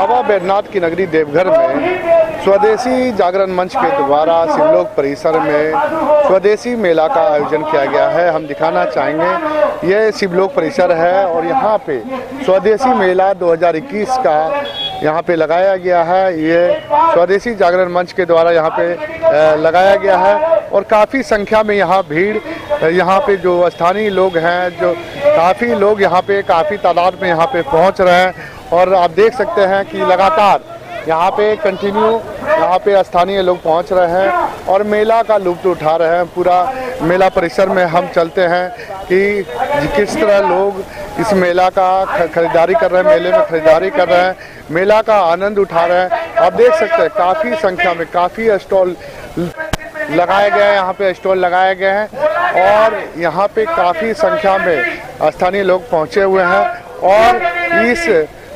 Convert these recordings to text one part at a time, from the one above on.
बाबा बैद्यनाथ की नगरी देवघर में स्वदेशी जागरण मंच के द्वारा शिवलोक परिसर में स्वदेशी मेला का आयोजन किया गया है। हम दिखाना चाहेंगे ये शिवलोक परिसर है और यहाँ पे स्वदेशी मेला 2021 का यहाँ पे लगाया गया है। ये स्वदेशी जागरण मंच के द्वारा यहाँ पे लगाया गया है और काफ़ी संख्या में यहाँ भीड़, यहाँ पे जो स्थानीय लोग हैं, जो काफ़ी लोग यहाँ पे काफ़ी तादाद में यहाँ पे पहुँच रहे हैं और आप देख सकते हैं कि लगातार यहाँ पे कंटिन्यू यहाँ पे स्थानीय लोग पहुँच रहे हैं और मेला का लुत्फ़ उठा रहे हैं। पूरा मेला परिसर में हम चलते हैं कि किस तरह लोग इस मेला का खरीदारी कर रहे हैं, मेले में खरीदारी कर रहे हैं, मेला का आनंद उठा रहे हैं। आप देख सकते हैं काफ़ी संख्या में काफ़ी स्टॉल लगाए गए हैं, यहाँ पे स्टॉल लगाए गए हैं और यहाँ पे काफ़ी संख्या में स्थानीय लोग पहुँचे हुए हैं और इस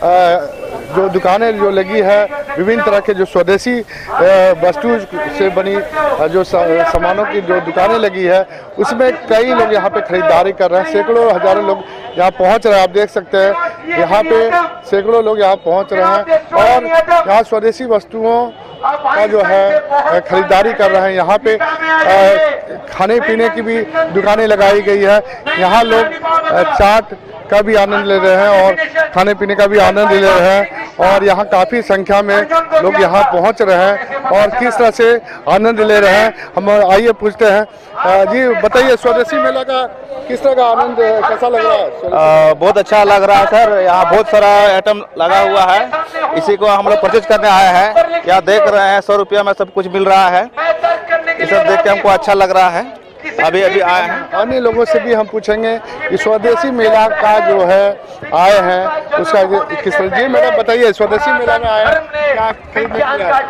जो दुकानें जो लगी है, विभिन्न तरह के जो स्वदेशी वस्तु से बनी जो सामानों की जो दुकानें लगी है, उसमें कई लोग यहाँ पे खरीदारी कर रहे हैं। सैकड़ों हजारों लोग यहाँ पहुँच रहे हैं। आप देख सकते हैं यहाँ पे सैकड़ों लोग यहाँ पहुँच रहे हैं और यहाँ स्वदेशी वस्तुओं का जो है खरीदारी कर रहे हैं। यहाँ पे खाने पीने की भी दुकानें लगाई गई है। यहाँ लोग चाट का भी आनंद ले रहे हैं और खाने पीने का भी आनंद ले रहे हैं और यहाँ काफ़ी संख्या में लोग यहाँ पहुँच रहे हैं और किस तरह से आनंद ले रहे हैं। हम आइए पूछते हैं, जी बताइए स्वदेशी मेला का किस तरह का आनंद कैसा लग रहा है? बहुत अच्छा लग रहा है सर। यहाँ बहुत सारा आइटम लगा हुआ है, इसी को हम लोग परचेज करने आए हैं। क्या देख रहे हैं 100 रुपया में सब कुछ मिल रहा है, ये सब देख के हमको अच्छा लग रहा है। अभी आए हैं। अन्य लोगों से भी हम पूछेंगे कि स्वदेशी मेला का जो है आए हैं उसका किस तरह। जी मैडम बताइए, स्वदेशी मेला में आए हैं, क्या खरीदने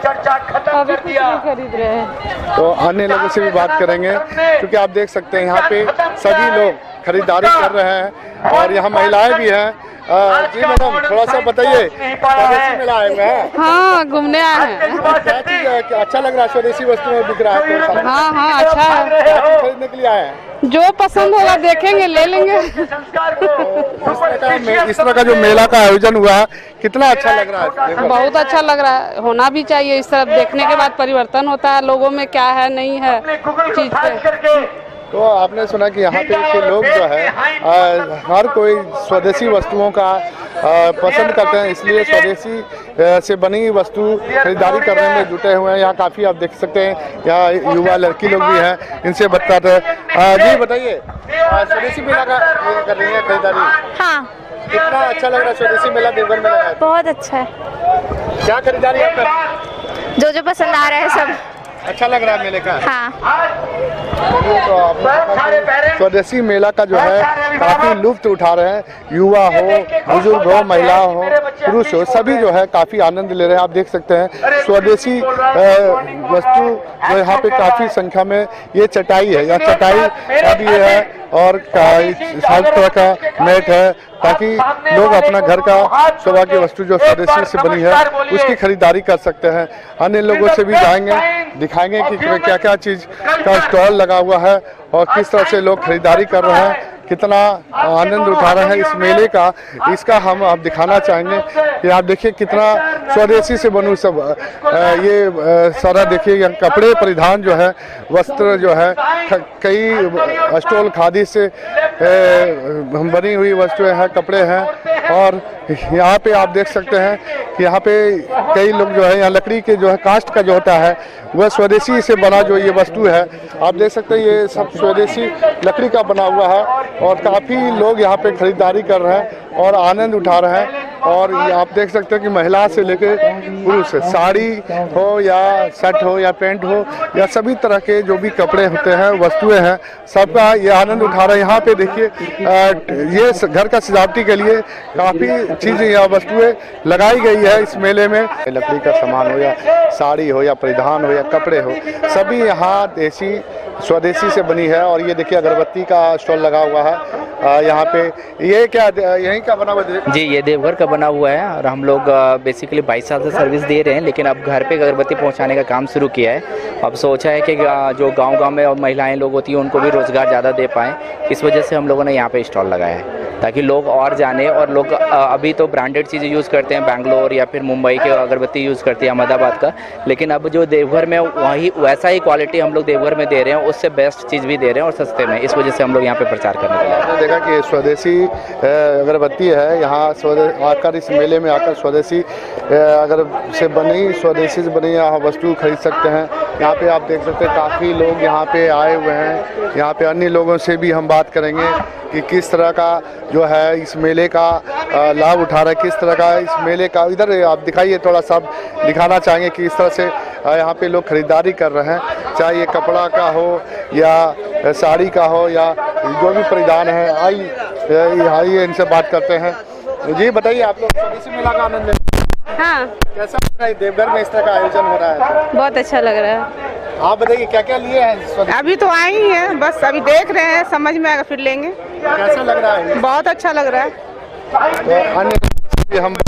के लिए खरीद रहे हैं? तो अन्य लोगों से भी बात करेंगे क्योंकि आप देख सकते हैं यहाँ पे सभी लोग खरीदारी कर रहे हैं और यहाँ महिलाएं भी हैं। जी मैडम थोड़ा सा बताइए, स्वदेशी मेला आए हुए हैं? हाँ, घूमने आए हैं। क्या चीज अच्छा लग रहा है? स्वदेशी वस्तु में बिक रहा है? हाँ अच्छा है। खरीदने के लिए आए हैं? जो पसंद होगा देखेंगे, ले लेंगे। इस तरह का जो मेला का आयोजन हुआ है कितना अच्छा लग रहा है? बहुत अच्छा लग रहा है, होना भी चाहिए। इस तरह देखने के बाद परिवर्तन होता है लोगों में, क्या है नहीं है चीज पे। तो आपने सुना कि यहाँ पे के लोग जो है हर कोई स्वदेशी वस्तुओं का पसंद करते हैं, इसलिए स्वदेशी से बनी वस्तु खरीदारी करने में जुटे हुए हैं। यहाँ काफ़ी आप देख सकते हैं यहाँ युवा लड़की लोग भी हैं, इनसे बताते हैं। जी बताइए, स्वदेशी मेला का कर रही है खरीदारी? हाँ। कितना अच्छा लग रहा है स्वदेशी मेला देवघर में लगा है? बहुत अच्छा है। क्या खरीदारी आप कर रहे हैं? जो पसंद आ रहा है सब अच्छा लग रहा है मेले का? हाँ। तो आप स्वदेशी मेला का जो है काफ़ी लुत्फ़ उठा रहे हैं। युवा हो, बुजुर्ग हो, महिला हो, पुरुष हो, सभी जो है काफ़ी आनंद ले रहे हैं। आप देख सकते हैं स्वदेशी वस्तु जो यहाँ पे काफ़ी संख्या में, ये चटाई है, यहाँ चटाई का भी है और हर तरह का मैट है ताकि लोग अपना घर का शोभा की वस्तु जो स्वदेशी से बनी है उसकी खरीदारी कर सकते हैं। अन्य लोगों से भी जाएंगे, दिखाएंगे कि क्या क्या चीज़ का स्टॉल लगा हुआ है और किस तरह से लोग खरीदारी कर रहे हैं, कितना आनंद उठा रहे हैं इस मेले का। इसका हम आप दिखाना चाहेंगे कि आप देखिए कितना स्वदेशी से बनु सब ये सारा देखिए यहाँ कपड़े परिधान जो है, वस्त्र जो है, कई स्टॉल खादी से बनी हुई वस्तुएं हैं, कपड़े हैं और यहाँ पे आप देख सकते हैं कि यहाँ पे कई लोग जो है यहाँ लकड़ी के जो है कास्ट का जो होता है वह स्वदेशी से बना जो ये वस्तु है, आप देख सकते हैं ये सब स्वदेशी लकड़ी का बना हुआ है और काफ़ी लोग यहाँ पे खरीदारी कर रहे हैं और आनंद उठा रहे हैं। और आप देख सकते हैं कि महिला से लेकर पुरुष, साड़ी हो या शर्ट हो या पैंट हो या सभी तरह के जो भी कपड़े होते हैं, वस्तुएं हैं, सबका ये आनंद उठा रहे हैं। यहाँ पे देखिए ये घर का सजावटी के लिए काफ़ी चीज़ें या वस्तुएं लगाई गई है इस मेले में। लकड़ी का सामान हो या साड़ी हो या परिधान हो या कपड़े हो, सभी यहाँ देसी स्वदेशी से बनी है। और ये देखिए अगरबत्ती का स्टॉल लगा हुआ है यहाँ पे। ये क्या यहीं का बना हुआ है? जी ये देवघर का बना हुआ है और हम लोग बेसिकली 22 साल से सर्विस दे रहे हैं, लेकिन अब घर पे अगरबत्ती पहुंचाने का काम शुरू किया है। अब सोचा है कि जो गांव-गांव में और महिलाएं लोग होती हैं उनको भी रोज़गार ज़्यादा दे पाएँ, इस वजह से हम लोगों ने यहाँ पे स्टॉल लगाया है। ताकि लोग और जाने। और लोग अभी तो ब्रांडेड चीज़ें यूज़ करते हैं, बैंगलोर या फिर मुंबई के अगरबत्ती यूज़ करते हैं, अहमदाबाद का, लेकिन अब जो देवघर में वही वैसा ही क्वालिटी हम लोग देवघर में दे रहे हैं, उससे बेस्ट चीज़ भी दे रहे हैं और सस्ते में। इस वजह से हम लोग यहाँ पे प्रचार करने के लिए आपने देखा कि स्वदेशी अगरबत्ती है, यहाँ आकर इस मेले में आकर स्वदेशी अगर से बनी स्वदेशी से बनी यहाँ वस्तु खरीद सकते हैं। यहाँ पे आप देख सकते हैं काफ़ी लोग यहाँ पे आए हुए हैं। यहाँ पे अन्य लोगों से भी हम बात करेंगे कि किस तरह का जो है इस मेले का लाभ उठा रहा है, किस तरह का इस मेले का। इधर आप दिखाइए, थोड़ा सा दिखाना चाहेंगे कि इस तरह से यहाँ पे लोग खरीदारी कर रहे हैं, चाहे ये कपड़ा का हो या साड़ी का हो या जो भी परिधान है। आइए इनसे बात करते हैं। जी बताइए, आप लोग स्वदेशी मेला का आनंद लेते हैं? हाँ, कैसा लग रहा है देवघर में इस तरह का आयोजन हो रहा है? बहुत अच्छा लग रहा है। आप बताइए क्या क्या लिए हैं? अभी तो आई ही हैं, बस अभी देख रहे हैं, समझ में आएगा फिर लेंगे। कैसा लग रहा है? बहुत अच्छा लग रहा है। तो अन्य हम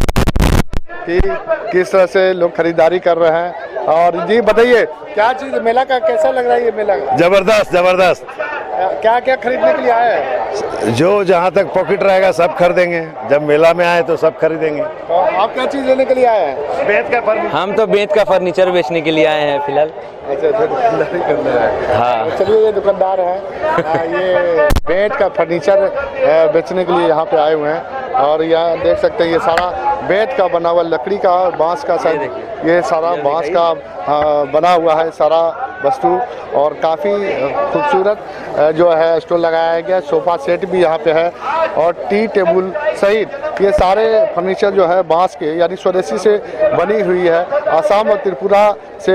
कि किस तरह से लोग खरीदारी कर रहे हैं। और जी बताइए, क्या चीज़ मेला का कैसा लग रहा है? ये मेला जबरदस्त जबरदस्त। क्या क्या खरीदने के लिए आए हैं? जो जहाँ तक पॉकेट रहेगा सब खरीदेंगे। जब मेला में आए तो सब खरीदेंगे। तो आप क्या चीज़ लेने के लिए आए हैं? बेत का फर्नीचर। हम तो बेत का फर्नीचर बेचने के लिए आए हैं फिलहाल। अच्छा, दुकानदारी करने आए। हाँ, चलिए, ये दुकानदार हैं, ये बेट का फर्नीचर बेचने के लिए यहाँ पे आए हुए हैं। और यहाँ देख सकते हैं ये सारा बेट का बना हुआ, लकड़ी का, बांस का, ये सारा बांस का बना हुआ है सारा वस्तु। और काफ़ी खूबसूरत जो है स्टॉल लगाया गया। सोफ़ा सेट भी यहाँ पे है और टी टेबल सहित ये सारे फर्नीचर जो है बांस के यानी स्वदेशी से बनी हुई है। आसाम और त्रिपुरा से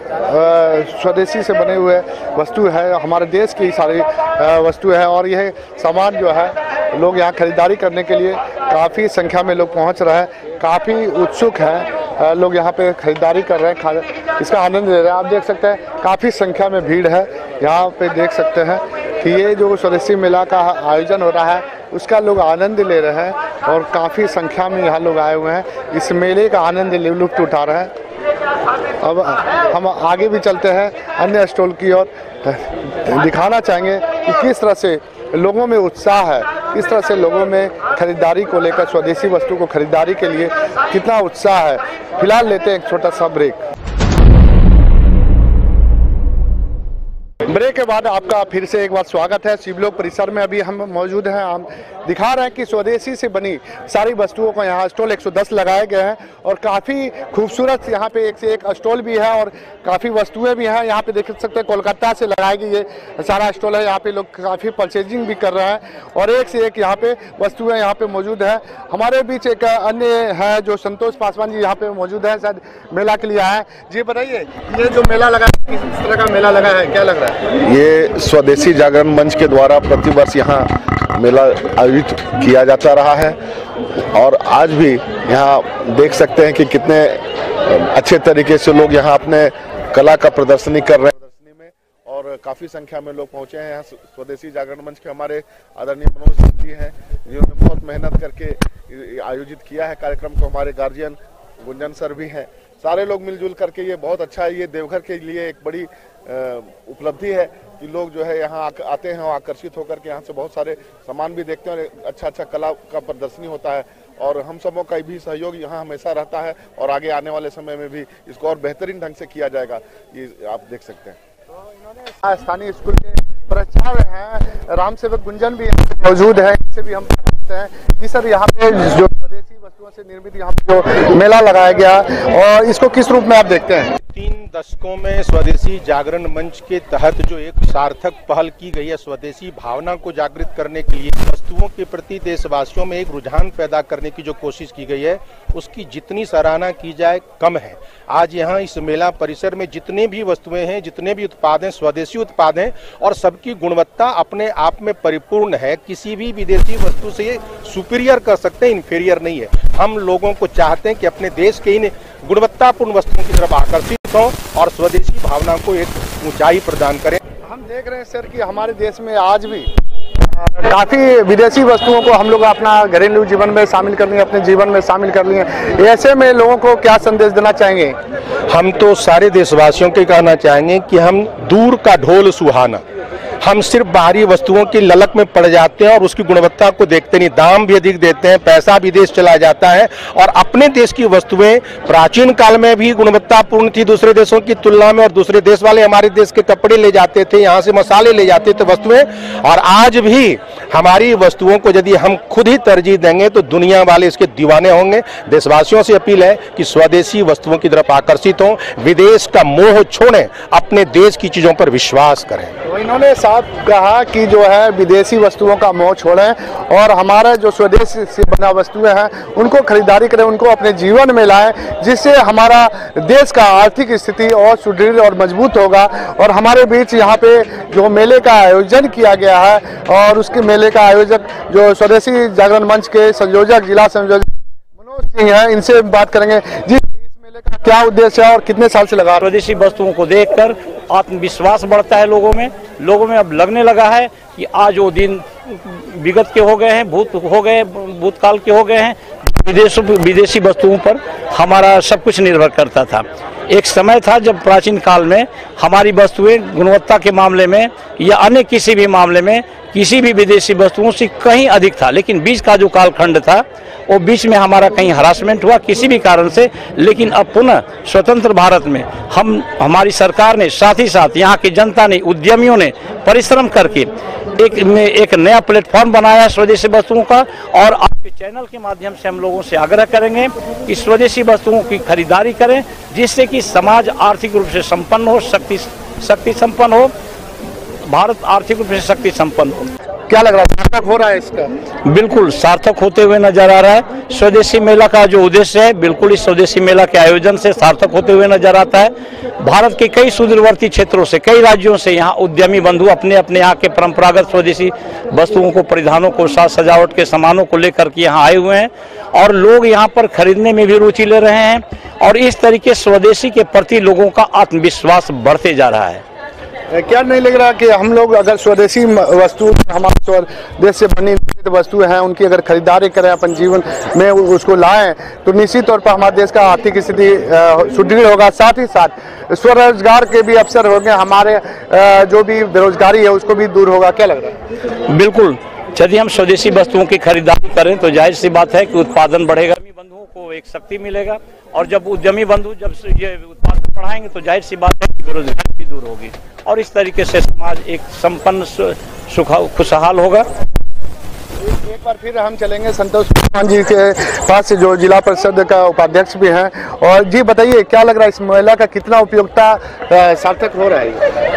स्वदेशी से बने हुए वस्तु है, हमारे देश की सारी वस्तु है। और यह सामान जो है लोग यहाँ खरीदारी करने के लिए काफ़ी संख्या में लोग पहुँच रहे हैं, काफ़ी उत्सुक हैं लोग यहाँ पे खरीदारी कर रहे हैं, इसका आनंद ले रहे हैं। आप देख सकते हैं काफ़ी संख्या में भीड़ है यहाँ पे। देख सकते हैं कि ये जो स्वदेशी मेला का आयोजन हो रहा है उसका लोग आनंद ले रहे हैं और काफ़ी संख्या में यहाँ लोग आए हुए हैं, इस मेले का आनंद लुत्फ़ उठा रहे हैं। अब हम आगे भी चलते हैं अन्य स्टॉल की ओर, दिखाना चाहेंगे कि किस तरह से लोगों में उत्साह है, किस तरह से लोगों में खरीदारी को लेकर, स्वदेशी वस्तु को खरीदारी के लिए कितना उत्साह है। फिलहाल लेते हैं एक छोटा सा ब्रेक। ब्रेक के बाद आपका फिर से एक बार स्वागत है। शिवलोक परिसर में अभी हम मौजूद हैं। हम दिखा रहे हैं कि स्वदेशी से बनी सारी वस्तुओं को यहाँ स्टॉल 110 लगाए गए हैं और काफ़ी खूबसूरत यहाँ पे एक से एक स्टॉल भी है और काफ़ी वस्तुएं भी हैं। यहाँ पे देख सकते हैं कोलकाता से लगाई गई ये सारा स्टॉल है। यहाँ पे लोग काफ़ी परचेजिंग भी कर रहे हैं और एक से एक यहाँ पे वस्तुएं यहाँ पे मौजूद है। हमारे बीच एक अन्य है जो संतोष पासवान जी यहाँ पे मौजूद है, शायद मेला के लिए आए। जी बताइए, ये जो मेला लगा है किस तरह का मेला लगा है, क्या लग रहा है? ये स्वदेशी जागरण मंच के द्वारा प्रतिवर्ष यहाँ मेला आयोजित किया जाता रहा है और आज भी यहाँ देख सकते हैं कि कितने अच्छे तरीके से लोग यहाँ अपने कला का प्रदर्शनी कर रहे हैं और काफ़ी संख्या में लोग पहुँचे हैं यहाँ स्वदेशी जागरण मंच के। हमारे आदरणीय मनोज जी हैं जिन्होंने बहुत मेहनत करके आयोजित किया है कार्यक्रम को। हमारे गार्जियन गुंजन सर भी हैं, सारे लोग मिलजुल करके ये बहुत अच्छा है। ये देवघर के लिए एक बड़ी उपलब्धि है कि लोग जो है यहाँ आते हैं और आकर्षित होकर के यहाँ से बहुत सारे सामान भी देखते हैं और अच्छा कला का प्रदर्शनी होता है। और हम सबों का भी सहयोग यहाँ हमेशा रहता है और आगे आने वाले समय में भी इसको और बेहतरीन ढंग से किया जाएगा, ये आप देख सकते हैं। तो इन्होंने स्थानीय स्कूल के प्राचार्य हैं राम सेवक गुंजन भी यहाँ पे मौजूद है, इनसे भी हम बात करते हैं कि सर यहाँ पे जो स्वदेशी वस्तुओं से निर्मित यहाँ पे जो मेला लगाया गया और इसको किस रूप में आप देखते हैं? 3 दशकों में स्वदेशी जागरण मंच के तहत जो एक सार्थक पहल की गई है स्वदेशी भावना को जागृत करने के लिए, वस्तुओं के प्रति देशवासियों में एक रुझान पैदा करने की जो कोशिश की गई है उसकी जितनी सराहना की जाए कम है। आज यहाँ इस मेला परिसर में जितने भी वस्तुएं हैं, जितने भी उत्पाद हैं, स्वदेशी उत्पाद हैं और सबकी गुणवत्ता अपने आप में परिपूर्ण है। किसी भी विदेशी वस्तु से ये सुपीरियर कर सकते हैं, इन्फीरियर नहीं है। हम लोगों को चाहते हैं कि अपने देश के इन गुणवत्तापूर्ण वस्तुओं की तरफ आकर्षित हों और स्वदेशी भावना को एक ऊंचाई प्रदान करें। हम देख रहे हैं सर कि हमारे देश में आज भी काफ़ी विदेशी वस्तुओं को हम लोग अपना घरेलू जीवन में शामिल कर लिए, अपने जीवन में शामिल कर लिए। ऐसे में लोगों को क्या संदेश देना चाहेंगे? हम तो सारे देशवासियों के कहना चाहेंगे कि हम दूर का ढोल सुहाना, हम सिर्फ बाहरी वस्तुओं की ललक में पड़ जाते हैं और उसकी गुणवत्ता को देखते नहीं, दाम भी अधिक देते हैं, पैसा विदेश चला जाता है और अपने देश की वस्तुएं प्राचीन काल में भी गुणवत्तापूर्ण थी दूसरे देशों की तुलना में, और दूसरे देश वाले हमारे देश के कपड़े ले जाते थे, यहाँ से मसाले ले जाते थे वस्तुएं, और आज भी हमारी वस्तुओं को यदि हम खुद ही तरजीह देंगे तो दुनिया वाले इसके दीवाने होंगे। देशवासियों से अपील है कि स्वदेशी वस्तुओं की तरफ आकर्षित हों, विदेश का मोह छोड़ें, अपने देश की चीजों पर विश्वास करें। तो इन्होंने साफ कहा कि जो है विदेशी वस्तुओं का मोह छोड़ें और हमारा जो स्वदेश से बना वस्तुएं हैं उनको खरीदारी करें, उनको अपने जीवन में लाएं, जिससे हमारा देश का आर्थिक स्थिति और सुदृढ़ और मजबूत होगा। और हमारे बीच यहाँ पे जो मेले का आयोजन किया गया है और उसके मेले का आयोजक जो स्वदेशी जागरण मंच के संयोजक, जिला संयोजक मनोज सिंह हैं, इनसे बात करेंगे। जी, का क्या उद्देश्य है और कितने साल से लगा? स्वदेशी वस्तुओं को देखकर आत्मविश्वास बढ़ता है लोगों में अब लगने लगा है कि आज वो दिन विगत के हो गए हैं, भूतकाल के हो गए हैं। विदेशी वस्तुओं पर हमारा सब कुछ निर्भर करता था। एक समय था जब प्राचीन काल में हमारी वस्तुएं गुणवत्ता के मामले में या अन्य किसी भी मामले में किसी भी विदेशी वस्तुओं से कहीं अधिक था, लेकिन बीच का जो कालखंड था वो बीच में हमारा कहीं हरासमेंट हुआ किसी भी कारण से। लेकिन अब पुनः स्वतंत्र भारत में हमारी सरकार ने, साथ ही साथ यहाँ की जनता ने, उद्यमियों ने परिश्रम करके एक नया प्लेटफॉर्म बनाया स्वदेशी वस्तुओं का। और आपके चैनल के माध्यम से हम लोगों से आग्रह करेंगे कि स्वदेशी वस्तुओं की खरीदारी करें, जिससे कि समाज आर्थिक रूप से संपन्न हो, शक्ति संपन्न हो, भारत आर्थिक रूप से शक्ति संपन्न हो। क्या लग रहा है, सार्थक हो रहा है इसका? बिल्कुल सार्थक होते हुए नजर आ रहा है। स्वदेशी मेला का जो उद्देश्य है बिल्कुल इस स्वदेशी मेला के आयोजन से सार्थक होते हुए नजर आता है। भारत के कई सुदूरवर्ती क्षेत्रों से, कई राज्यों से यहाँ उद्यमी बंधु अपने अपने यहाँ के परंपरागत स्वदेशी वस्तुओं को, परिधानों को, साज सजावट के सामानों को लेकर के यहाँ आए हुए हैं और लोग यहाँ पर खरीदने में भी रुचि ले रहे हैं और इस तरीके स्वदेशी के प्रति लोगों का आत्मविश्वास बढ़ते जा रहा है। क्या नहीं लग रहा कि हम लोग अगर स्वदेशी वस्तु, हमारे स्वदेश से बनी वस्तुएं हैं, उनकी अगर खरीदारी करें, अपन जीवन में उसको लाएं तो निश्चित तौर पर हमारे देश का आर्थिक स्थिति सुदृढ़ होगा, साथ ही साथ स्वरोजगार के भी अवसर होंगे, हमारे जो भी बेरोजगारी है उसको भी दूर होगा। क्या लग रहा है? बिल्कुल, यदि हम स्वदेशी वस्तुओं की खरीदारी करें तो जाहिर सी बात है कि उत्पादन बढ़ेगा, बंधुओं को एक शक्ति मिलेगा और जब उद्यमी बंधु जब ये उत्पादन बढ़ाएंगे तो जाहिर सी बात है कि बेरोजगारी भी दूर होगी और इस तरीके से समाज एक संपन्न खुशहाल होगा। एक बार फिर हम चलेंगे संतोष जी के पास, जो जिला परिषद का उपाध्यक्ष भी हैं। और जी बताइए, क्या लग रहा है इस मेला का कितना उपयोगिता सार्थक हो रहा है?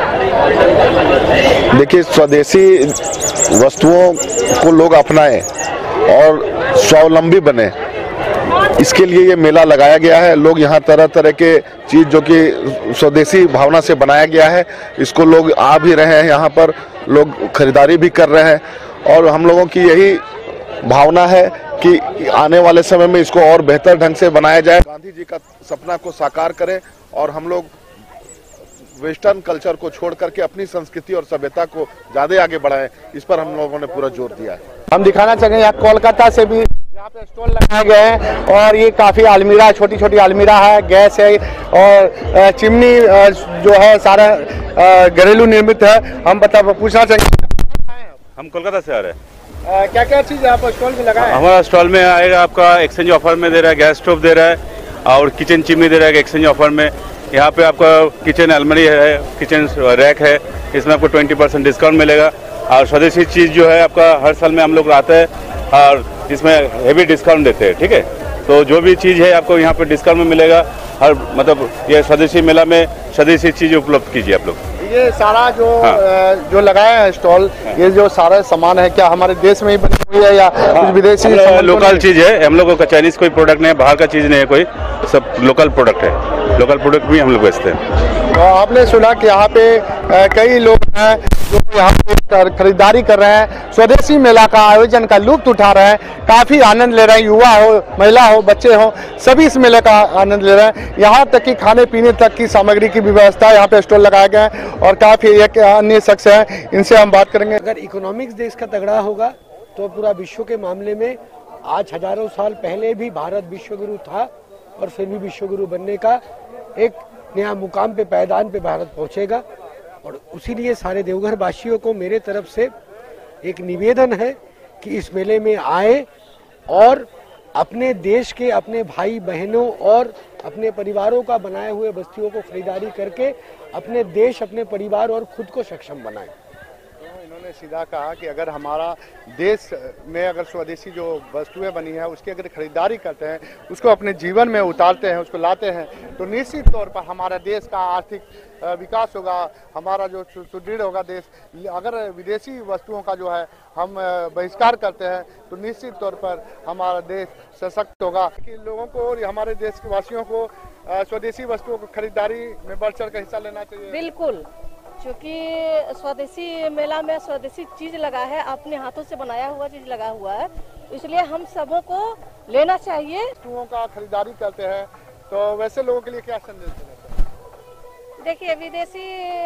देखिए, स्वदेशी वस्तुओं को लोग अपनाएं और स्वावलंबी बने, इसके लिए ये मेला लगाया गया है। लोग यहाँ तरह तरह के चीज़ जो कि स्वदेशी भावना से बनाया गया है, इसको लोग आ भी रहे हैं, यहाँ पर लोग खरीदारी भी कर रहे हैं और हम लोगों की यही भावना है कि आने वाले समय में इसको और बेहतर ढंग से बनाया जाए, गांधी जी का सपना को साकार करें और हम लोग वेस्टर्न कल्चर को छोड़ करके अपनी संस्कृति और सभ्यता को ज़्यादा आगे बढ़ाएं। इस पर हम लोगों ने पूरा जोर दिया है। हम दिखाना चाहेंगे यहाँ कोलकाता से भी यहाँ पे स्टॉल लगाए गए हैं और ये काफ़ी अलमीरा, छोटी छोटी अलमीरा है, गैस है और चिमनी जो है सारा घरेलू निर्मित है। हम पूछना चाहेंगे, हम कोलकाता से आ रहे हैं, क्या क्या चीज़ आप स्टॉल में लगाए? हमारा स्टॉल में आएगा आपका एक्सचेंज ऑफर में दे रहा है, गैस स्टोव दे रहा है और किचन चिमनी दे रहा है एक्सचेंज ऑफर में। यहाँ पे आपका किचन अलमारी है, किचन रैक है, इसमें आपको 20% डिस्काउंट मिलेगा। और स्वदेशी चीज़ जो है आपका हर साल में हम लोग आते हैं और इसमें हेवी डिस्काउंट देते हैं, ठीक है। तो जो भी चीज़ है आपको यहाँ पे डिस्काउंट में मिलेगा। हर मतलब ये स्वदेशी मेला में स्वदेशी चीज़ उपलब्ध कीजिए आप लोग। ये सारा जो लगाया है स्टॉल, ये जो सारा सामान है क्या हमारे देश में ही बनी हुई है या कुछ विदेशी? लोकल चीज़ है, हम लोगों का चाइनीज कोई प्रोडक्ट नहीं है, बाहर का चीज़ नहीं है कोई, सब लोकल प्रोडक्ट है। लोकल प्रोडक्ट भी हम लोग बेचते हैं। तो आपने सुना कि यहाँ पे कई लोग हैं जो यहाँ पे खरीदारी कर रहे हैं, स्वदेशी मेला का आयोजन का लुत्फ उठा रहे हैं, काफ़ी आनंद ले रहे हैं। युवा हो, महिला हो, बच्चे हो, सभी इस मेले का आनंद ले रहे हैं। यहाँ तक कि खाने पीने तक की सामग्री की भी व्यवस्था यहाँ पे स्टॉल लगाए गए हैं और काफ़ी एक अन्य शख्स है, इनसे हम बात करेंगे। अगर इकोनॉमिक्स देश का तगड़ा होगा तो पूरा विश्व के मामले में आज हजारों साल पहले भी भारत विश्वगुरु था और फिर भी विश्वगुरु बनने का एक नया मुकाम पे, पायदान पे भारत पहुंचेगा। और उसीलिए सारे देवघर वासियों को मेरे तरफ से एक निवेदन है कि इस मेले में आए और अपने देश के, अपने भाई बहनों और अपने परिवारों का बनाए हुए वस्तुओं को खरीदारी करके अपने देश, अपने परिवार और खुद को सक्षम बनाएं। तो इन्होंने सीधा कहा कि अगर हमारा देश में अगर स्वदेशी जो वस्तुएं बनी है उसकी अगर खरीदारी करते हैं, उसको अपने जीवन में उतारते हैं, उसको लाते हैं, तो निश्चित तौर पर हमारा देश का आर्थिक विकास होगा, हमारा जो सुदृढ़ होगा देश। अगर विदेशी वस्तुओं का जो है हम बहिष्कार करते हैं तो निश्चित तौर पर हमारा देश सशक्त होगा। कि लोगों को और हमारे देश के वासियों को स्वदेशी वस्तुओं को खरीदारी में बढ़ चढ़ कर हिस्सा लेना चाहिए। बिल्कुल, क्योंकि स्वदेशी मेला में स्वदेशी चीज लगा है, अपने हाथों से बनाया हुआ चीज लगा हुआ है, इसलिए हम सबों को लेना चाहिए। वस्तुओं का खरीदारी करते हैं तो वैसे लोगों के लिए क्या संदेश देना चाहिए? देखिए, विदेशी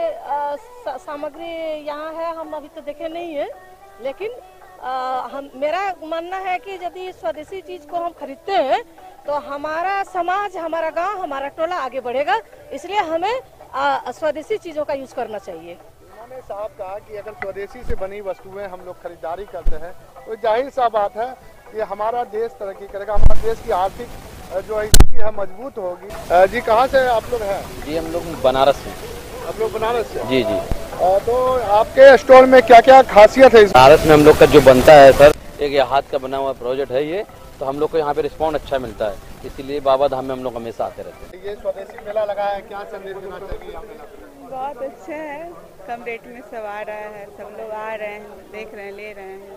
सामग्री यहाँ है, हम अभी तो देखे नहीं है, लेकिन मेरा मानना है कि यदि स्वदेशी चीज को हम खरीदते हैं तो हमारा समाज, हमारा गांव, हमारा टोला आगे बढ़ेगा, इसलिए हमें स्वदेशी चीजों का यूज करना चाहिए। उन्होंने साहब कहा कि अगर स्वदेशी से बनी वस्तुएं हम लोग खरीदारी करते हैं तो जाहिर सा बात है कि हमारा देश तरक्की करेगा, हमारे देश की आर्थिक जो स्थिति है मजबूत होगी। जी कहाँ से आप लोग हैं? जी हम लोग बनारस से। आप लोग बनारस से? जी जी। तो आपके स्टोर में क्या क्या खासियत है? बनारस में हम लोग का जो बनता है सर, एक हाथ का बना हुआ प्रोजेक्ट है ये, तो हम लोग को यहाँ पे रिस्पॉन्ड अच्छा मिलता है, इसीलिए बाबा धाम में हम लोग हमेशा आते रहते हैं। ये स्वदेशी मेला लगा है, क्या संदेश देना चाहिए? बहुत अच्छा है, कम रेट में सब आ रहा है, सब लोग आ रहे हैं, देख रहे हैं, ले रहे हैं।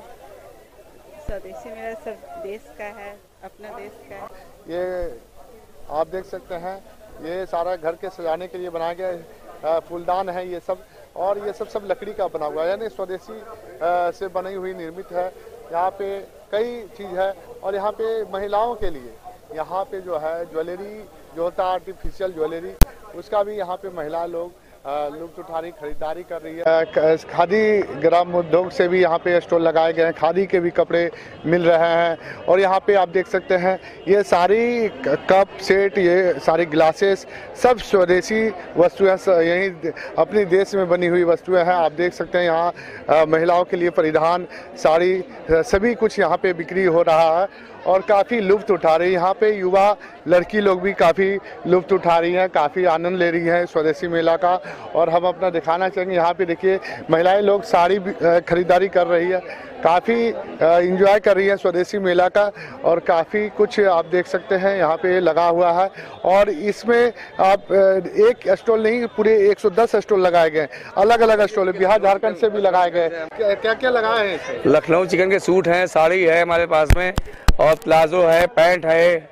स्वदेशी मेला सब देश का है, अपना देश का है। ये आप देख सकते हैं, ये सारा घर के सजाने के लिए बनाया गया फूलदान है ये सब, और ये सब लकड़ी का बना हुआ है, यानी स्वदेशी से बनी हुई निर्मित है। यहाँ पे कई चीज़ है, और यहाँ पे महिलाओं के लिए यहाँ पे जो है ज्वेलरी जो होता है आर्टिफिशियल ज्वेलरी, उसका भी यहाँ पे महिला लोग लुत्फ उठा रही, खरीदारी कर रही है। खादी ग्राम उद्योग से भी यहाँ पे स्टॉल लगाए गए हैं, खादी के भी कपड़े मिल रहे हैं। और यहाँ पे आप देख सकते हैं ये सारी कप सेट, ये सारी ग्लासेस सब स्वदेशी वस्तुएं, यही अपने देश में बनी हुई वस्तुएं हैं। आप देख सकते हैं यहाँ महिलाओं के लिए परिधान, साड़ी, सभी कुछ यहाँ पे बिक्री हो रहा है और काफ़ी लुत्फ उठा रही है। यहाँ पे युवा लड़की लोग भी काफ़ी लुत्फ उठा रही हैं, काफ़ी आनंद ले रही हैं स्वदेशी मेला का। और हम अपना दिखाना चाहेंगे, यहाँ पे देखिए महिलाएं लोग साड़ी खरीदारी कर रही है, काफ़ी इंजॉय कर रही है स्वदेशी मेला का। और काफ़ी कुछ आप देख सकते हैं यहाँ पे लगा हुआ है, और इसमें आप एक स्टॉल नहीं, पूरे 110 स्टॉल लगाए गए, अलग अलग स्टॉल बिहार झारखंड से भी लगाए गए। क्या क्या लगाए हैं? लखनऊ चिकन के सूट हैं, साड़ी है हमारे पास में, और प्लाजो है, पैंट है,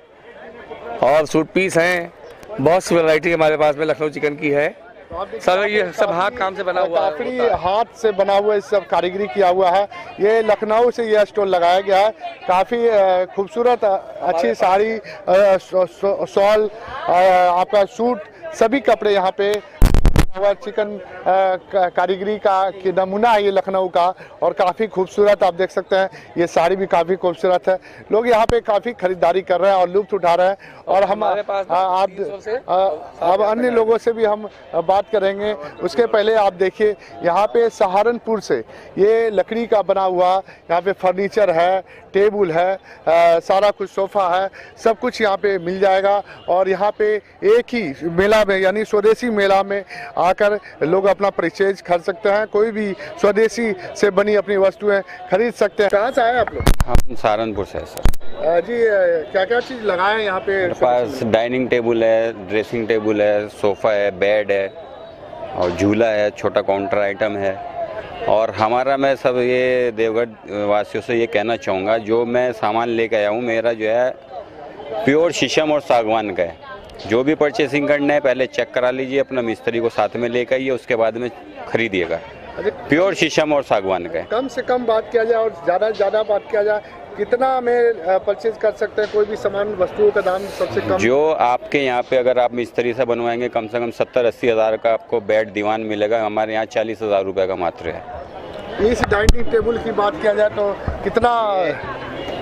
और सूट पीस हैं, बहुत सी वैरायटी हमारे पास में लखनऊ चिकन की है। सर ये सब हाथ काम से बना हुआ है, काफी हाथ से बना हुआ सब कारीगरी किया हुआ है। ये लखनऊ से ये स्टॉल लगाया गया है, काफ़ी खूबसूरत अच्छी साड़ी, शॉल, आपका सूट, सभी कपड़े यहाँ पे चिकन कारीगरी का नमूना है ये लखनऊ का, और काफ़ी खूबसूरत आप देख सकते हैं। ये साड़ी भी काफ़ी खूबसूरत है, लोग यहाँ पे काफ़ी खरीदारी कर रहे हैं और लुत्फ उठा रहे हैं। और हम अब अन्य लोगों से भी हम बात करेंगे। उसके पहले आप देखिए यहाँ पे सहारनपुर से ये लकड़ी का बना हुआ यहाँ पे फर्नीचर है, टेबल है, सारा कुछ सोफ़ा है, सब कुछ यहाँ पे मिल जाएगा। और यहाँ पे एक ही मेला में यानी स्वदेशी मेला में आकर लोग अपना परचेज कर सकते हैं, कोई भी स्वदेशी से बनी अपनी वस्तुएं खरीद सकते हैं। कहाँ से आए आप लोग? हम सहारनपुर से हैं सर। जी क्या क्या चीज़ लगाए हैं यहाँ पे? मेरे पास डाइनिंग टेबल है, ड्रेसिंग टेबल है, सोफ़ा है, बेड है, और झूला है, छोटा काउंटर आइटम है। और हमारा, मैं सब ये देवगढ़ वासियों से ये कहना चाहूँगा, जो मैं सामान लेकर आया हूँ मेरा जो है प्योर शीशम और सागवान का है। जो भी परचेसिंग करना है पहले चेक करा लीजिए, अपना मिस्त्री को साथ में लेकर आइए, उसके बाद में खरीदिएगा। प्योर शीशम और सागवान का है। कम से कम बात किया जाए और ज़्यादा से ज़्यादा बात किया जाए, कितना में परचेज कर सकते हैं कोई भी सामान, वस्तुओं का दाम सबसे कम? जो आपके यहाँ पे अगर आप मिस्त्री से बनवाएंगे कम से कम 70-80 हज़ार का आपको बेड दीवान मिलेगा, हमारे यहाँ 40,000 रुपये का मात्र है। इस डाइनिंग टेबल की बात किया जाए तो कितना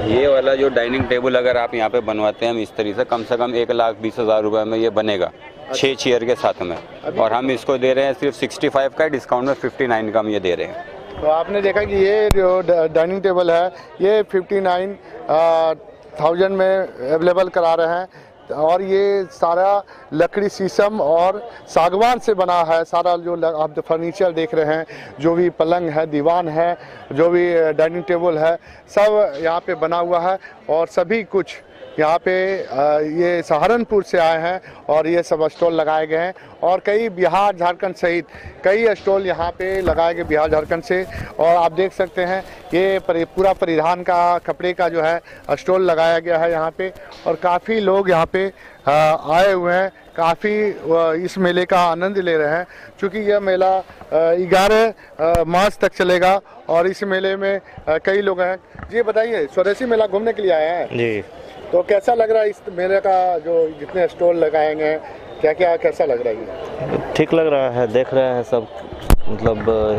ये वाला जो डाइनिंग टेबल अगर आप यहाँ पे बनवाते हैं हम इस तरीके से कम 1,20,000 रुपए में ये बनेगा 6 चेयर के साथ में, और हम इसको दे रहे हैं सिर्फ 65 का, डिस्काउंट में 59 का हम ये दे रहे हैं। तो आपने देखा कि ये जो डाइनिंग टेबल है ये 59,000 में अवेलेबल करा रहे हैं, और ये सारा लकड़ी, शीशम और सागवान से बना है। सारा जो आप फर्नीचर देख रहे हैं, जो भी पलंग है, दीवान है, जो भी डाइनिंग टेबल है, सब यहाँ पे बना हुआ है। और सभी कुछ यहाँ पे ये सहारनपुर से आए हैं और ये सब स्टॉल लगाए गए हैं, और कई बिहार झारखंड सहित कई स्टॉल यहाँ पे लगाए गए बिहार झारखंड से। और आप देख सकते हैं ये पूरा परिधान का, कपड़े का जो है स्टॉल लगाया गया है यहाँ पे, और काफ़ी लोग यहाँ पे आए हुए हैं, काफ़ी इस मेले का आनंद ले रहे हैं। क्योंकि यह मेला 11 मार्च तक चलेगा और इस मेले में कई लोग हैं। जी बताइए, स्वदेशी मेला घूमने के लिए आए हैं जी, तो कैसा लग रहा है इस मेले का, जो जितने स्टॉल लगाए गए हैं, क्या क्या कैसा लग रहा है? ठीक लग रहा है, देख रहे हैं सब, मतलब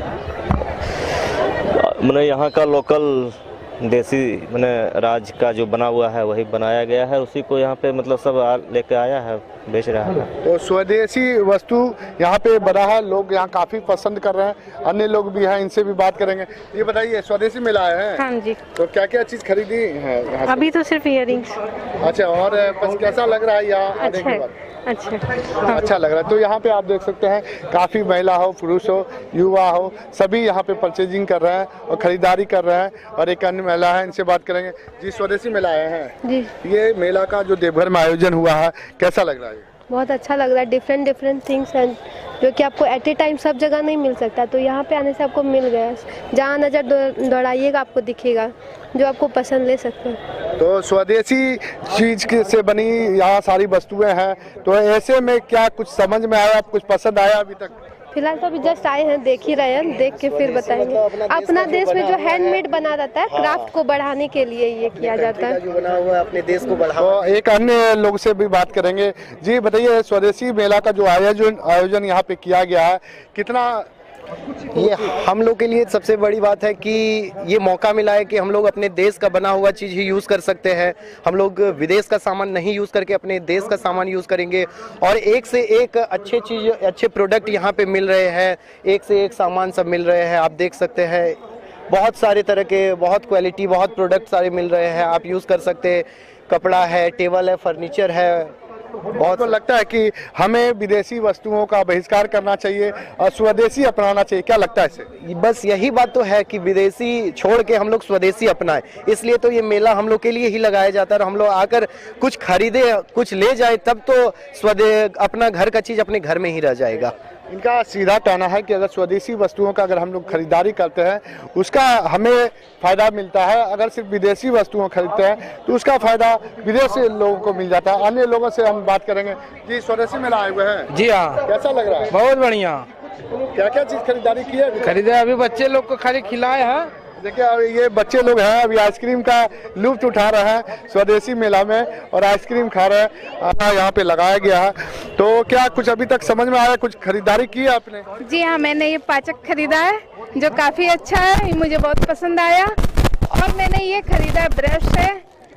मैंने यहाँ का लोकल देसी मैंने राज का जो बना हुआ है वही बनाया गया है, उसी को यहाँ पे मतलब सब लेके आया है, बेच रहा है। तो स्वदेशी वस्तु यहाँ पे बना है, लोग यहाँ काफी पसंद कर रहे हैं, अन्य लोग भी हैं, इनसे भी बात करेंगे। ये बताइए, स्वदेशी मेला आए हैं? हाँ जी। तो क्या क्या चीज खरीदी है यहाँ? अभी तो सिर्फ इयररिंग्स। अच्छा, और बस कैसा लग रहा है यहाँ आने के बाद? अच्छा लग रहा है। तो यहाँ पे आप देख सकते हैं काफ़ी महिला हो, पुरुष हो, युवा हो, सभी यहाँ पे परचेजिंग कर रहे हैं और ख़रीदारी कर रहे हैं। और एक अन्य महिला है, इनसे बात करेंगे। जी, स्वदेशी मेला आए हैं जी। ये मेला का जो देवघर में आयोजन हुआ है, कैसा लग रहा है? बहुत अच्छा लग रहा है। डिफरेंट थिंग्स हैं जो कि आपको एट ए टाइम सब जगह नहीं मिल सकता, तो यहाँ पे आने से आपको मिल गया। जहाँ नज़र दौड़ाइएगा आपको दिखेगा, जो आपको पसंद ले सकते हैं। तो स्वदेशी चीज से बनी यहाँ सारी वस्तुएं हैं, तो ऐसे में क्या कुछ समझ में आया, कुछ पसंद आया अभी तक? फिलहाल तो अभी जस्ट आए हैं, देख ही रहे हैं, देख के फिर बताएंगे। अपना देश में जो हैंडमेड बना रहता है, क्राफ्ट को बढ़ाने के लिए ये किया जाता है, जो बना हुआ अपने देश को बढ़ावा। तो एक अन्य लोग से भी बात करेंगे। जी बताइए, स्वदेशी मेला का जो आयोजन यहाँ पे किया गया है, कितना ये हम लोग के लिए सबसे बड़ी बात है कि ये मौका मिला है कि हम लोग अपने देश का बना हुआ चीज़ ही यूज़ कर सकते हैं। हम लोग विदेश का सामान नहीं यूज़ करके अपने देश का सामान यूज़ करेंगे, और एक से एक अच्छे चीज़, अच्छे प्रोडक्ट यहाँ पे मिल रहे हैं, एक से एक सामान सब मिल रहे हैं। आप देख सकते हैं बहुत सारे तरह के, बहुत क्वालिटी, बहुत प्रोडक्ट सारे मिल रहे हैं, आप यूज़ कर सकते हैं। कपड़ा है, टेबल है, फर्नीचर है। बहुत तो लगता है कि हमें विदेशी वस्तुओं का बहिष्कार करना चाहिए और स्वदेशी अपनाना चाहिए, क्या लगता है इससे? बस यही बात तो है कि विदेशी छोड़ के हम लोग स्वदेशी अपनाएं, इसलिए तो ये मेला हम लोग के लिए ही लगाया जाता है। और हम लोग आकर कुछ खरीदे, कुछ ले जाए, तब तो अपना घर का चीज़ अपने घर में ही रह जाएगा। इनका सीधा कहना है कि अगर स्वदेशी वस्तुओं का अगर हम लोग खरीदारी करते हैं, उसका हमें फायदा मिलता है। अगर सिर्फ विदेशी वस्तुओं खरीदते हैं तो उसका फायदा विदेशी लोगों को मिल जाता है। अन्य लोगों से हम बात करेंगे। जी, स्वदेशी मेला आए हुए हैं? जी हाँ। कैसा लग रहा है? बहुत बढ़िया। क्या क्या चीज खरीदारी की है? खरीदे अभी बच्चे लोग को खाली खिलाए हैं। देखिए, ये बच्चे लोग हैं, अभी आइसक्रीम का लुत्फ उठा रहे हैं स्वदेशी मेला में, और आइसक्रीम खा रहे हैं। यहाँ पे लगाया गया है। तो क्या कुछ अभी तक समझ में आया, कुछ खरीदारी की है आपने? जी हाँ, मैंने ये पाचक खरीदा है जो काफ़ी अच्छा है, ये मुझे बहुत पसंद आया। और मैंने ये खरीदा ब्रश है,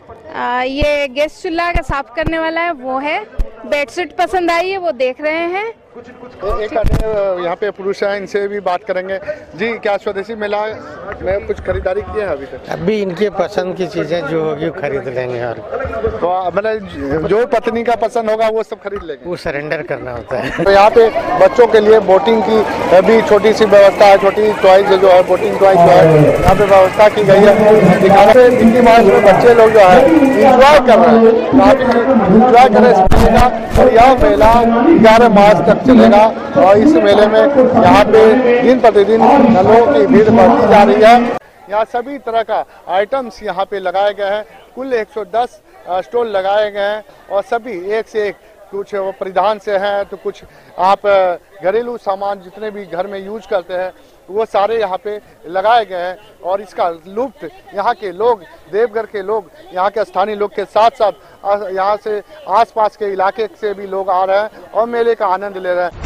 ये गैस चूल्हा का साफ करने वाला है वो है। बेडशीट पसंद आई है, वो देख रहे हैं। एक यहाँ पे पुरुष हैं, इनसे भी बात करेंगे। जी, क्या स्वदेशी मेला में कुछ खरीदारी की है अभी तक? अभी इनके पसंद की चीजें जो होगी खरीद लेंगे। और तो मतलब जो पत्नी का पसंद होगा वो सब खरीद लेंगे, वो सरेंडर करना होता है। तो यहाँ पे बच्चों के लिए बोटिंग की भी छोटी सी व्यवस्था है, छोटी टॉयज जो है, बोटिंग टॉयज जो है यहाँ पे व्यवस्था की गई है। दिखाने पे मिक्की माउस में बच्चे लोग जो है इंजॉय कर रहे हैं, काफी इंजॉय कर रहे हैं इस मेले का। और यह मेला 11 मार्च तक चलेगा, और इस मेले में यहाँ पे दिन प्रतिदिन लोगों की भीड़ बढ़ती जा रही है। यहाँ सभी तरह का आइटम्स यहाँ पे लगाए गए हैं। कुल 110 स्टॉल लगाए गए हैं, और सभी एक से एक, कुछ वो परिधान से हैं, तो कुछ आप घरेलू सामान जितने भी घर में यूज करते हैं वो सारे यहाँ पे लगाए गए हैं। और इसका लुत्फ यहाँ के लोग, देवघर के लोग, यहाँ के स्थानीय लोग के साथ साथ यहाँ से आसपास के इलाके से भी लोग आ रहे हैं और मेले का आनंद ले रहे हैं।